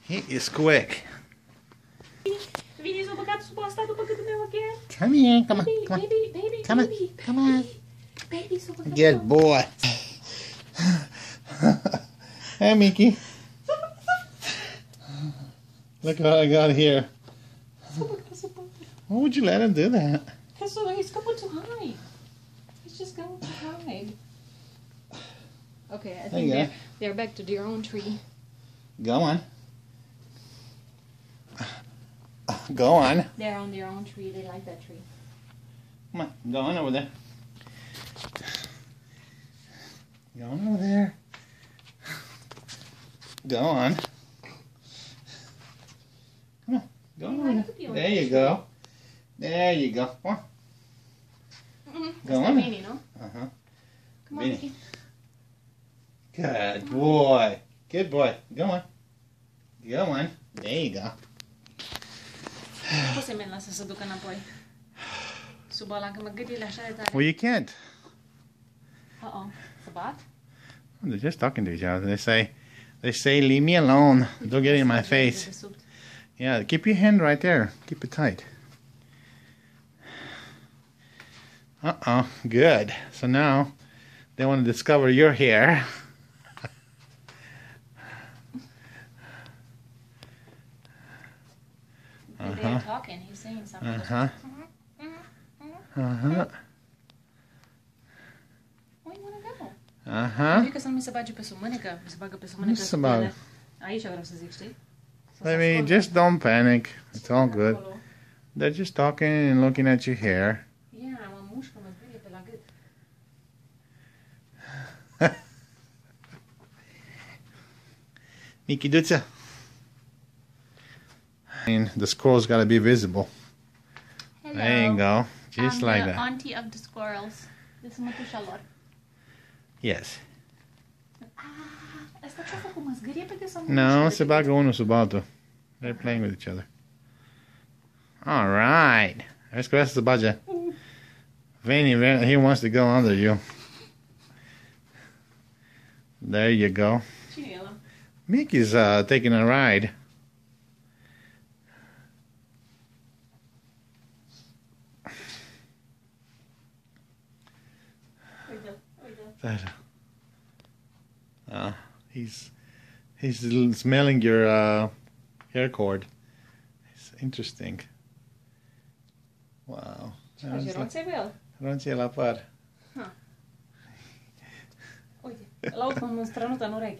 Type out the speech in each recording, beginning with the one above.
He is quick. Vini s-a băgat sub asta după gâtul meu, ok? Come here, come on, come on. Come on, come on. Baby, s-a băgat. Good boy. Hey, Mickey. Look what I got here. Why would you let him do that? Because he's going to hide. He's just going to hide. Okay, I think they're back to their own tree. Go on. Go on. They're on their own tree. They like that tree. Come on, go on over there. Go on over there. Go on. Come on, go on over there. There you go. There you go. Come on. Go on. Vini, no? Uh-huh. Come on, Vini. Mickey. Good boy. Good boy. Go on. Go on. There you go. Poți să-mi lasă să duc înapoi. Sub ăla, că mă gâdile așa de tare. Well, you can't. Uh-oh. Să bat? They're just talking to each other. They say, leave me alone. Don't get in my face. Yeah, keep your hand right there. Keep it tight. Uh-oh, good. So now they want to discover your hair. They're talking. He's saying something. Uh-huh. Uh-huh. Where you wanna go? Uh-huh. Adică să nu mi se bage pe sub mânecă. Mi se bagă pe sub mânecă. Nu se bagă. Aici vreau să zic, știi? I mean, just don't panic. It's all good. They're just talking and looking at your hair. Yeah, mă mușcă, mă zbârie pe la gât. Mickey Duța. I mean, the squirrel's got to be visible. Hello. There you go. Just I'm like the that. auntie of the squirrels. Deci mătușa lor. Yes. Asta ce-a făcut? Mă zgârie pe gât sau mă No, mușcă se de bagă unul sub altul. They're playing with each other. All right. Let's go. That's the budget. Vinny, he wants to go under you. There you go. Cine e ăla? Mickey's taking a ride. Uite. He's smelling your hair cord. It's interesting. Wow. Ce faci? Ronțe pe el? Ronțe la par. Uite, îl aud cum îmi strănută în ureche.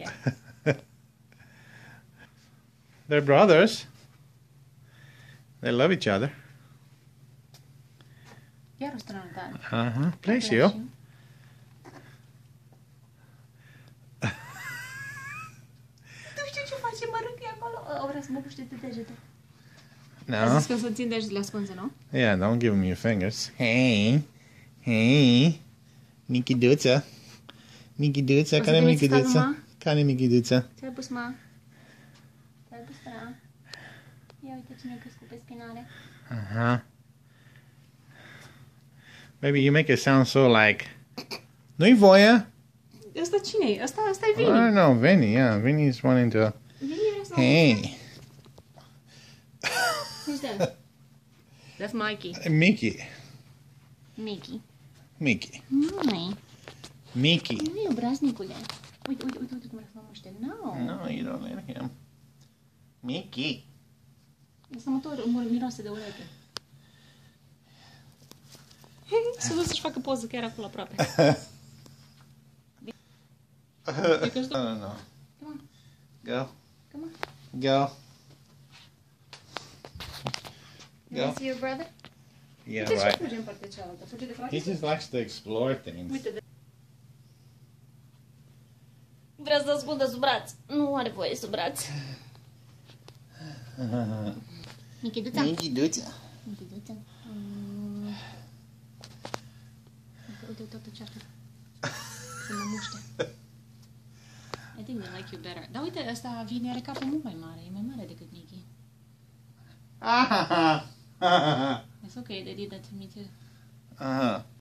They're brothers. They love each other. Iar o strănutare. Uh-huh. Place you. Nu știu ce face, mă râcă acolo. O vrea să mă puște de degete. No. A zis că să țin degetele ascunse, nu? Yeah, don't give him your fingers. Hey. Hey. Mickey Duța. Mickey Duța. Care Mickey Duța? Care Mickey Duța? Ce-ai pus, ma? Ce-ai pus, tra? Ia uite cine a crescut pe spinare. Uh-huh. Maybe you make it sound so like... Nu-i voie? Ăsta cine e? Ăsta e I Vini. don't know, Vinny, yeah. Vinny's wanting to... Vini vrea să... Hey. Who's that? That's Mikey. Mickey. Mickey. Mickey. Nu-i. Mickey. Nu e obraznicule. Uite, cum vrea să mă muște. No. No, you don't let him. Mickey. Asta mă tot miroase de ureche. S-a dus să-și facă poză chiar acolo aproape. I don't know. Come on. Go. Come on. Go. You want to see your brother? Yeah, Uite ce right. fuge în partea cealaltă. Fuge de frate? He just likes to explore things. Uite de... Vrea să ascundă sub braț. Nu are voie sub braț. Mickey Duța. Mickey Duța. Mickey Duța. Uite, toată ceartă. Să mă muște. I think they like you better. Dar uite, ăsta Vini are capul mult mai mare. E mai mare decât Mickey. It's okay, they did that to me too. Uh-huh.